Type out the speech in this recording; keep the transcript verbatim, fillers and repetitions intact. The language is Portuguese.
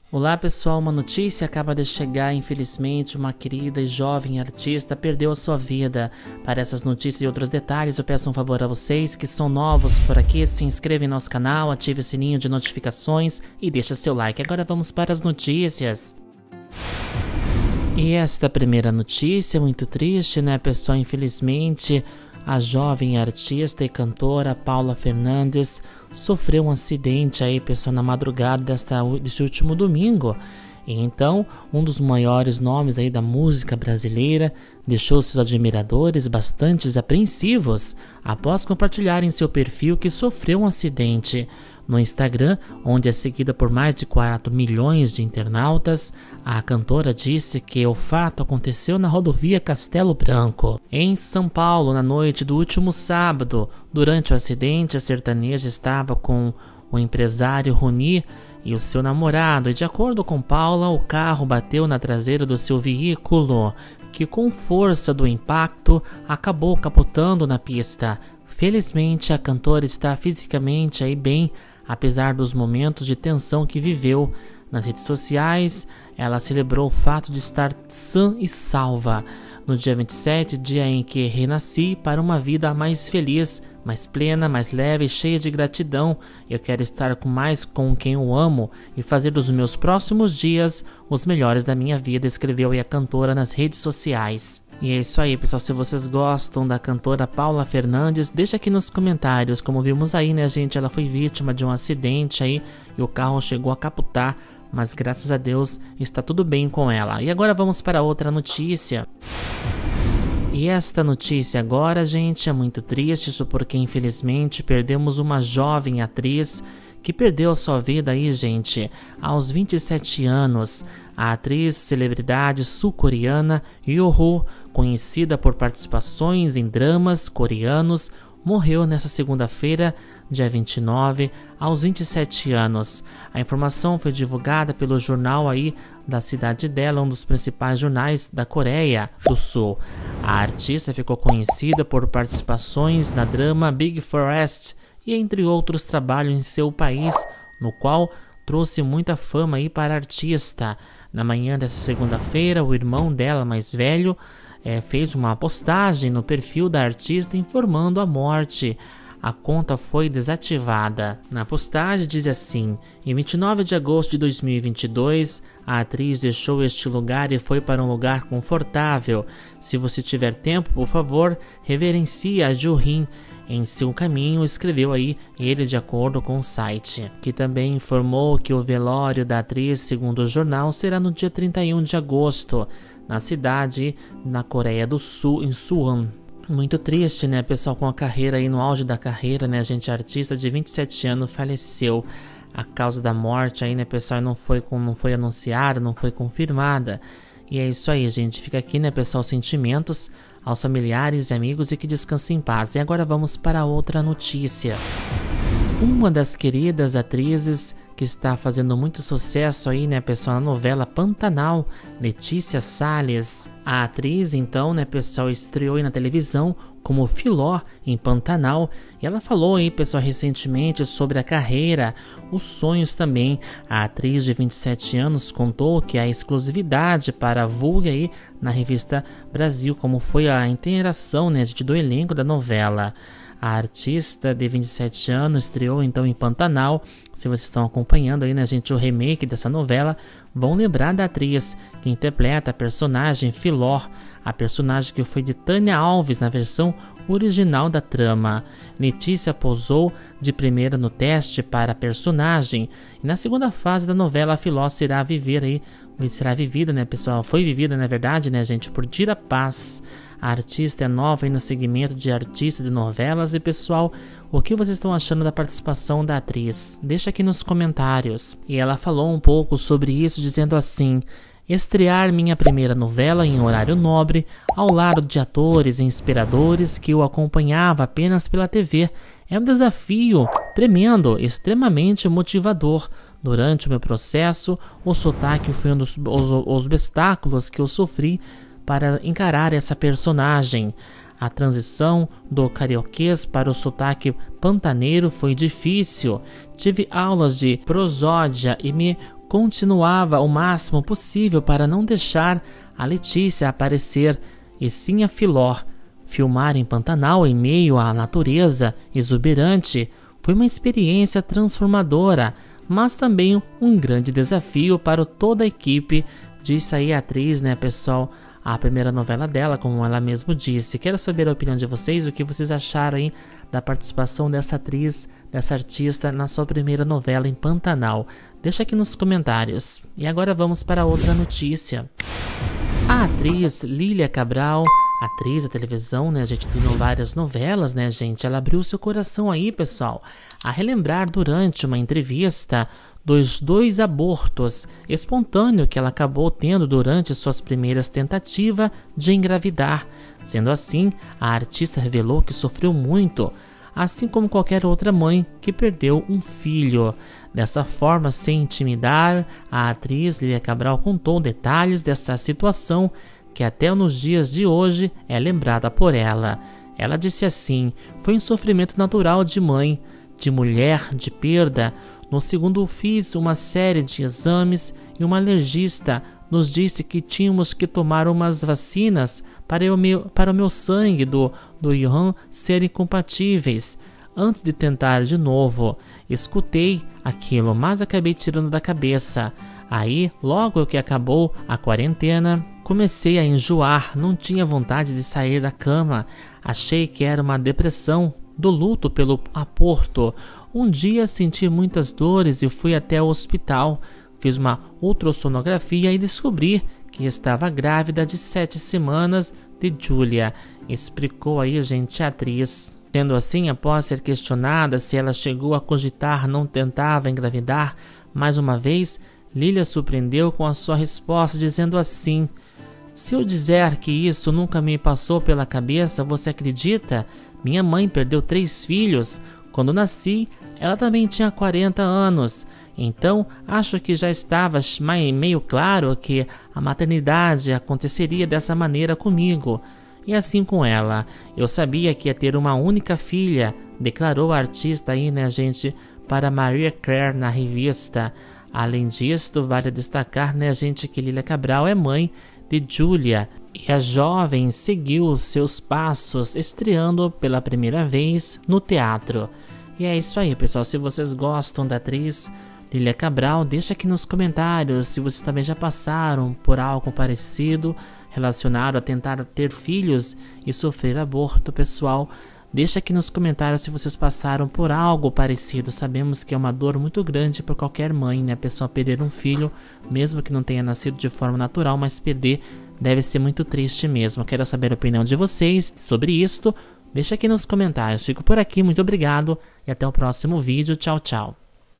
Olá pessoal, uma notícia acaba de chegar. Infelizmente, uma querida e jovem artista perdeu a sua vida. Para essas notícias e outros detalhes, eu peço um favor a vocês que são novos por aqui: se inscreva em nosso canal, ative o sininho de notificações e deixe seu like. Agora vamos para as notícias. E esta primeira notícia é muito triste, né pessoal? Infelizmente, a jovem artista e cantora Paula Fernandes sofreu um acidente aí, pessoal, na madrugada desta, desse último domingo. E então, um dos maiores nomes aí da música brasileira deixou seus admiradores bastante apreensivos após compartilhar em seu perfil que sofreu um acidente. No Instagram, onde é seguida por mais de quatro milhões de internautas, a cantora disse que o fato aconteceu na rodovia Castelo Branco, em São Paulo, na noite do último sábado. Durante o acidente, a sertaneja estava com o empresário Rony e o seu namorado, e de acordo com Paula, o carro bateu na traseira do seu veículo, que com força do impacto acabou capotando na pista. Felizmente, a cantora está fisicamente aí bem, apesar dos momentos de tensão que viveu. Nas redes sociais, ela celebrou o fato de estar sã e salva. No dia vinte e sete, dia em que renasci para uma vida mais feliz, mais plena, mais leve e cheia de gratidão. Eu quero estar com mais com quem eu amo e fazer dos meus próximos dias os melhores da minha vida, escreveu a cantora nas redes sociais. E é isso aí, pessoal. Se vocês gostam da cantora Paula Fernandes, deixa aqui nos comentários. Como vimos aí, né, gente, ela foi vítima de um acidente aí e o carro chegou a capotar, mas graças a Deus está tudo bem com ela. E agora vamos para outra notícia. E esta notícia agora, gente, é muito triste, isso porque infelizmente perdemos uma jovem atriz que perdeu a sua vida aí, gente, aos vinte e sete anos. A atriz celebridade sul-coreana Yoo-ho, conhecida por participações em dramas coreanos, morreu nesta segunda-feira, dia vinte e nove, aos vinte e sete anos. A informação foi divulgada pelo jornal aí da cidade dela, um dos principais jornais da Coreia do Sul. A artista ficou conhecida por participações na drama Big Forest e entre outros trabalhos em seu país, no qual trouxe muita fama aí para a artista. Na manhã dessa segunda-feira, o irmão dela mais velho é, fez uma postagem no perfil da artista informando a morte. A conta foi desativada. Na postagem diz assim: em vinte e nove de agosto de dois mil e vinte e dois, a atriz deixou este lugar e foi para um lugar confortável. Se você tiver tempo, por favor, reverencie a Jo-rin em seu caminho, escreveu aí ele, de acordo com o site, que também informou que o velório da atriz, segundo o jornal, será no dia trinta e um de agosto, na cidade, na Coreia do Sul, em Suwon. Muito triste, né, pessoal, com a carreira aí no auge da carreira, né, a gente, a artista de vinte e sete anos faleceu. A causa da morte aí, né, pessoal, não foi, com, não foi anunciada, não foi confirmada. E é isso aí, gente, fica aqui, né, pessoal, sentimentos aos familiares e amigos e que descansem em paz. E agora vamos para outra notícia. Uma das queridas atrizes que está fazendo muito sucesso aí, né, pessoal, na novela Pantanal, Letícia Salles. A atriz, então, né, pessoal, estreou aí na televisão como Filó em Pantanal, e ela falou aí, pessoal, recentemente sobre a carreira, os sonhos também. A atriz de vinte e sete anos contou que a exclusividade para a Vogue aí na revista Brasil, como foi a interação, né, do elenco da novela. A artista de vinte e sete anos estreou então em Pantanal. Se vocês estão acompanhando aí, né, gente, o remake dessa novela, vão lembrar da atriz que interpreta a personagem Filó, a personagem que foi de Tânia Alves na versão original da trama. Letícia posou de primeira no teste para a personagem, e na segunda fase da novela a Filó será viver aí, será vivida, né, pessoal? Foi vivida, na verdade, né, gente, por Dira Paz. A artista é nova aí no segmento de artista de novelas. E pessoal, o que vocês estão achando da participação da atriz? Deixa aqui nos comentários. E ela falou um pouco sobre isso, dizendo assim: estrear minha primeira novela em horário nobre, ao lado de atores e inspiradores que eu acompanhava apenas pela T V, é um desafio tremendo, extremamente motivador. Durante o meu processo, o sotaque foi um dos os, os obstáculos que eu sofri para encarar essa personagem. A transição do carioquês para o sotaque pantaneiro foi difícil. Tive aulas de prosódia e me continuava o máximo possível para não deixar a Letícia aparecer, e sim a Filó. Filmar em Pantanal em meio à natureza exuberante foi uma experiência transformadora, mas também um grande desafio para toda a equipe, disse aí a atriz, né, pessoal, a primeira novela dela, como ela mesma disse. Quero saber a opinião de vocês, o que vocês acharam aí da participação dessa atriz, dessa artista na sua primeira novela em Pantanal. Deixa aqui nos comentários. E agora vamos para outra notícia. A atriz Lília Cabral, atriz da televisão, né, a gente tem várias novelas, né, gente, ela abriu seu coração aí, pessoal, a relembrar durante uma entrevista dos dois abortos espontâneos que ela acabou tendo durante suas primeiras tentativas de engravidar. Sendo assim, a artista revelou que sofreu muito, assim como qualquer outra mãe que perdeu um filho. Dessa forma, sem intimidar, a atriz Lília Cabral contou detalhes dessa situação que até nos dias de hoje é lembrada por ela. Ela disse assim: foi um sofrimento natural de mãe, de mulher, de perda. No segundo, fiz uma série de exames e uma alergista nos disse que tínhamos que tomar umas vacinas para o meu, para o meu sangue do, do Johan serem compatíveis. Antes de tentar de novo, escutei aquilo, mas acabei tirando da cabeça. Aí, logo que acabou a quarentena, comecei a enjoar, não tinha vontade de sair da cama. Achei que era uma depressão do luto pelo aborto. Um dia senti muitas dores e fui até o hospital. Fiz uma ultrassonografia e descobri que estava grávida de sete semanas de Júlia, explicou aí, gente, a atriz. Sendo assim, após ser questionada se ela chegou a cogitar não tentava engravidar, mais uma vez, Lília surpreendeu com a sua resposta, dizendo assim: se eu dizer que isso nunca me passou pela cabeça, você acredita? Minha mãe perdeu três filhos. Quando nasci, ela também tinha quarenta anos. Então, acho que já estava meio claro que a maternidade aconteceria dessa maneira comigo. E assim com ela. Eu sabia que ia ter uma única filha, declarou a artista aí, né, gente, para Marie Claire na revista. Além disso, vale destacar, né, gente, que Lília Cabral é mãe de Júlia, e a jovem seguiu os seus passos, estreando pela primeira vez no teatro. E é isso aí, pessoal. Se vocês gostam da atriz Lília Cabral, deixa aqui nos comentários se vocês também já passaram por algo parecido relacionado a tentar ter filhos e sofrer aborto, pessoal. Deixa aqui nos comentários se vocês passaram por algo parecido. Sabemos que é uma dor muito grande para qualquer mãe, né? A pessoa perder um filho, mesmo que não tenha nascido de forma natural, mas perder deve ser muito triste mesmo. Quero saber a opinião de vocês sobre isto. Deixa aqui nos comentários. Fico por aqui, muito obrigado e até o próximo vídeo. Tchau, tchau.